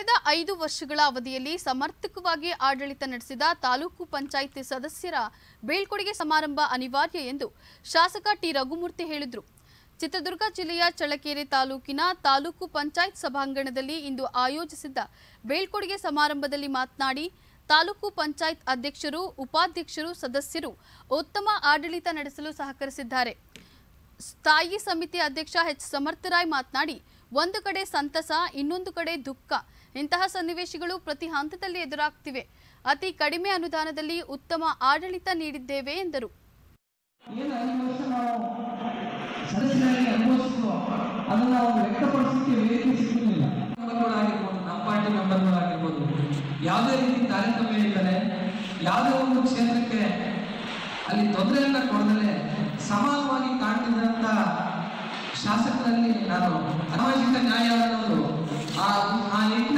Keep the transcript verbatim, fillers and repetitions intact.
ಕಳೆದ ಐದು ವರ್ಷಗಳ ಅವಧಿಯಲ್ಲಿ ಸಮರ್ಥಕವಾಗಿ ಆಡಳಿತ ನಡೆಸಿದ ತಾಲೂಕು ಪಂಚಾಯಿತಿ ಸದಸ್ಯರ ಬೀಳ್ಕೊಡುಗೆ ಸಮಾರಂಭ ಅನಿವಾರ್ಯ ಎಂದು ಶಾಸಕ ಟಿ ರಘುಮೂರ್ತಿ ಹೇಳಿದರು. ಚಿತ್ರದುರ್ಗ ಜಿಲ್ಲೆಯ ಚಳ್ಳಕೆರೆ ತಾಲೂಕಿನ ತಾಲೂಕು ಪಂಚಾಯತ್ ಸಭಾಂಗಣದಲ್ಲಿ ಇಂದು ಆಯೋಜಿಸಿದ್ದ ಬೀಳ್ಕೊಡುಗೆ ಸಮಾರಂಭದಲ್ಲಿ ಮಾತನಾಡಿ, ತಾಲೂಕು ಪಂಚಾಯತ್ ಅಧ್ಯಕ್ಷರು, ಉಪಾಧ್ಯಕ್ಷರು, ಸದಸ್ಯರು ಉತ್ತಮ ಆಡಳಿತ ನಡೆಸಲು ಸಹಕರಿಸಿದ್ದಾರೆ. ಸ್ಥಾಯಿ ಸಮಿತಿ ಅಧ್ಯಕ್ಷ ಎಚ್ ಸಮರ್ಥರಾಯ್ ಮಾತನಾಡಿ, ಒಂದು ಕಡೆ ಸಂತಸ, ಇನ್ನೊಂದು ಕಡೆ ದುಃಖ. ಇಂತಹ ಸನ್ನಿವೇಶಗಳು ಪ್ರತಿ ಹಂತದಲ್ಲಿ ಎದುರಾಗ್ತಿವೆ. ಅತಿ ಕಡಿಮೆ ಅನುದಾನದಲ್ಲಿ ಉತ್ತಮ ಆಡಳಿತ ನೀಡಿದ್ದೇವೆ ಎಂದರು. ಯಾವುದೇ ರೀತಿ ತಾರತಮ್ಯ ಇದ್ದರೆ ಯಾವುದೇ ಒಂದು ಕ್ಷೇತ್ರಕ್ಕೆ ಅಲ್ಲಿ ತೊಂದರೆಯನ್ನ ಕೊಡದಲೆ ಸಮಾನವಾಗಿ ಕಾಣ್ತಿದ್ದಂತ ಶಾಸಕರಲ್ಲಿ ನಾನು ಸಾಮಾಜಿಕ ನ್ಯಾಯ ಅನ್ನೋದು ಆ